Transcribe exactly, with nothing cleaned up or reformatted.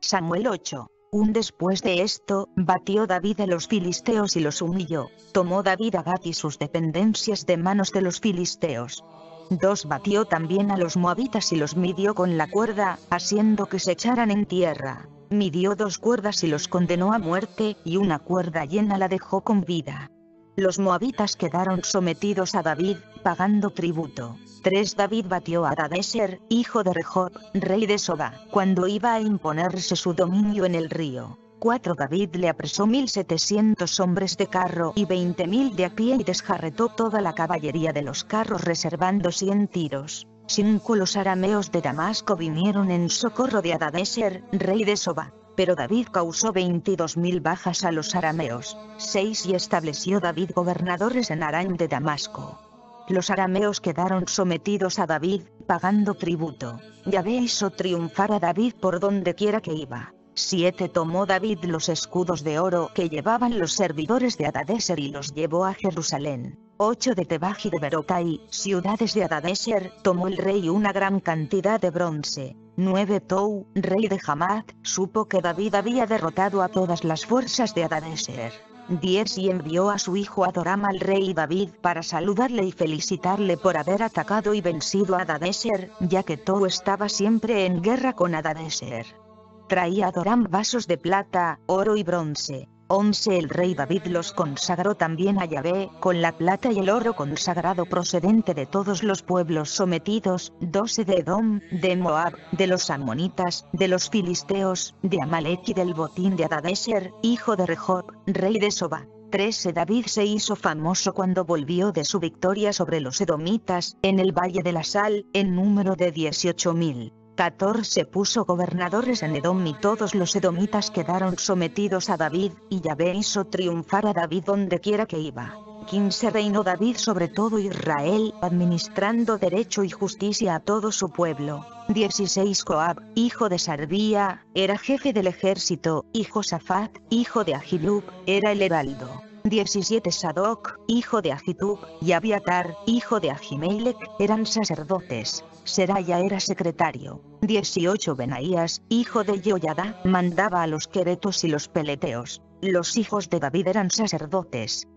Samuel ocho. Un después de esto, batió David a los filisteos y los humilló. Tomó David a Gat y sus dependencias de manos de los filisteos. dos Batió también a los moabitas y los midió con la cuerda, haciendo que se echaran en tierra. Midió dos cuerdas y los condenó a muerte, y una cuerda llena la dejó con vida. Los moabitas quedaron sometidos a David, pagando tributo. tres David batió a Hadadezer, hijo de Rehob, rey de Soba, cuando iba a imponerse su dominio en el río. cuatro David le apresó mil setecientos hombres de carro y veinte mil de a pie y desjarretó toda la caballería de los carros reservando cien tiros. cinco Los arameos de Damasco vinieron en socorro de Hadadezer, rey de Soba. Pero David causó veintidós mil bajas a los arameos. seis Y estableció David gobernadores en Aram de Damasco. Los arameos quedaron sometidos a David, pagando tributo. Yahvé hizo triunfar a David por donde quiera que iba. siete Tomó David los escudos de oro que llevaban los servidores de Hadadezer y los llevó a Jerusalén. ocho De Tebaj y de Berotai, ciudades de Hadadezer, tomó el rey una gran cantidad de bronce. nueve Tou, rey de Hamat, supo que David había derrotado a todas las fuerzas de Hadadezer. diez Y envió a su hijo Adoram al rey David para saludarle y felicitarle por haber atacado y vencido a Hadadezer, ya que Tou estaba siempre en guerra con Hadadezer. Traía Adoram vasos de plata, oro y bronce. once El rey David los consagró también a Yahvé, con la plata y el oro consagrado procedente de todos los pueblos sometidos. doce De Edom, de Moab, de los amonitas, de los filisteos, de Amalek y del botín de Hadadezer, hijo de Rehob, rey de Soba. trece David se hizo famoso cuando volvió de su victoria sobre los edomitas, en el valle de la sal, en número de dieciocho mil. catorce Puso gobernadores en Edom y todos los edomitas quedaron sometidos a David, y Yahvé hizo triunfar a David donde quiera que iba. quince Reinó David sobre todo Israel, administrando derecho y justicia a todo su pueblo. dieciséis Joab, hijo de Sarbía, era jefe del ejército, y Josafat, hijo de Ahilub, era el heraldo. diecisiete Sadoc, hijo de Ahitub, y Abiatar, hijo de Ahimelech, eran sacerdotes. Seraya era secretario. dieciocho Benaías, hijo de Joiada, mandaba a los queretos y los peleteos. Los hijos de David eran sacerdotes.